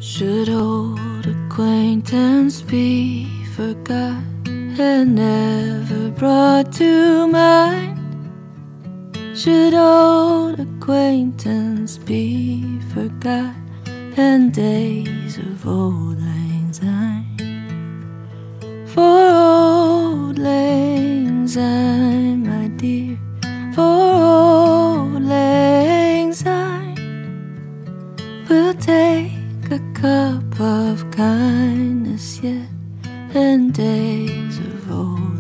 Should old acquaintance be forgot and never brought to mind? Should old acquaintance be forgot and days of old lang syne? For old lang syne, my dear, for old lang syne, we'll take a cup of kindness yet and days of old